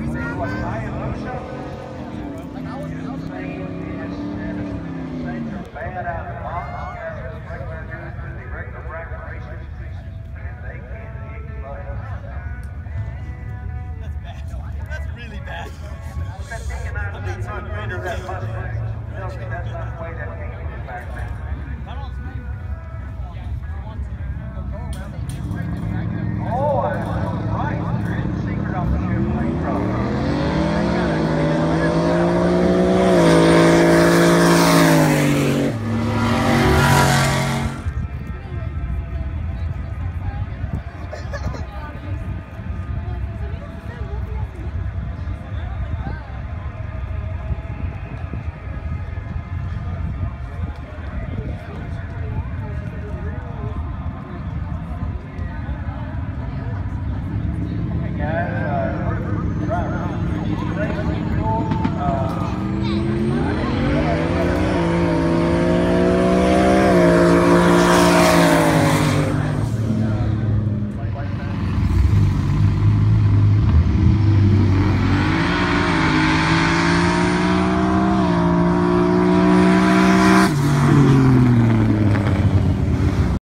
Bad out of the box, regular news, the regular bracket races, and they can't kick butt. That's bad. That's really bad. I've been thinking I was not under that Mustang. That's not the way that came back then.